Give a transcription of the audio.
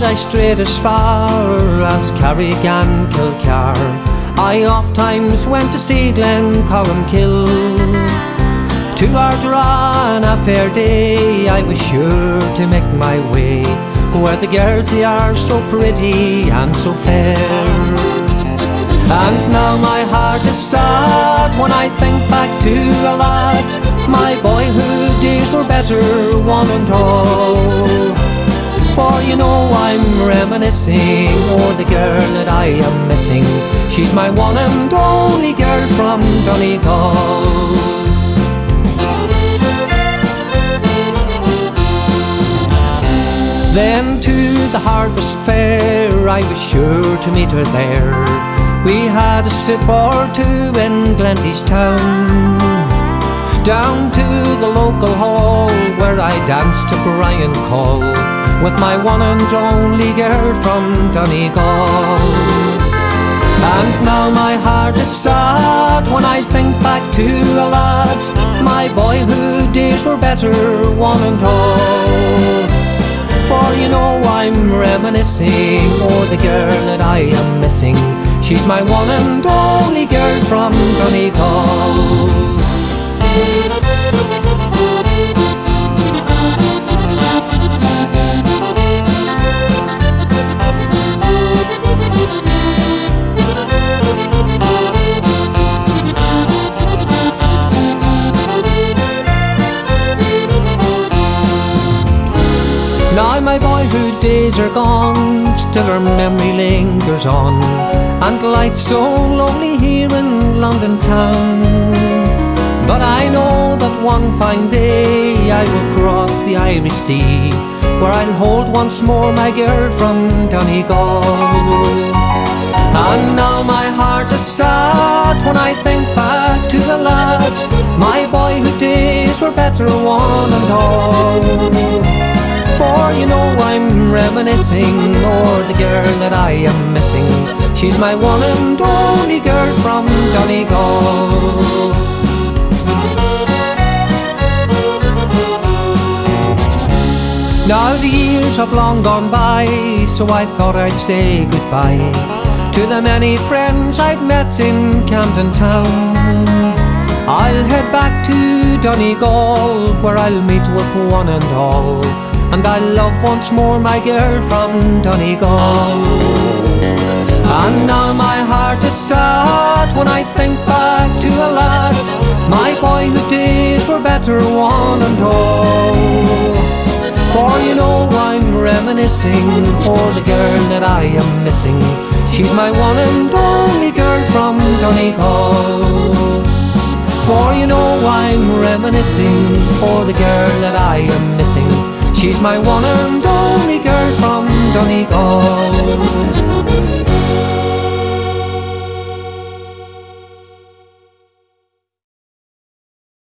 I strayed as far as Carrigan-Kilcar. I oft times went to see Glencolumkill. To Ardra on a fair day I was sure to make my way, where the girls they are so pretty and so fair. And now my heart is sad when I think back to the lads, my boyhood days were better one and all. For you know I'm reminiscing o'er the girl that I am missing. She's my one and only girl from Donegal. Then to the harvest fair I was sure to meet her there. We had a sip or two in Glenty's town. Down to the local hall where I danced to Brian Call with my one and only girl from Donegal. And now my heart is sad when I think back to the lads, my boyhood days were better one and all. For you know I'm reminiscing o'er the girl that I am missing. She's my one and only girl from Donegal. Now my boyhood days are gone, still her memory lingers on, and life's so lonely here in London town. But I know that one fine day I will cross the Irish Sea, where I'll hold once more my girl from Donegal. And now my heart is sad when I think back to the lads, my boyhood days were better one and all. For you know I'm reminiscing o'er the girl that I am missing. She's my one and only girl from Donegal. Now the years have long gone by, so I thought I'd say goodbye to the many friends I'd met in Camden Town. I'll head back to Donegal, where I'll meet with one and all, and I'll love once more my girl from Donegal. And now my heart is sad when I think back to the lads, my boyhood days were better one and all. For you know I'm reminiscing o'er the girl that I am missing. She's my one and only girl from Donegal. For you know I'm reminiscing o'er the girl that I am missing. She's my one and only girl from Donegal.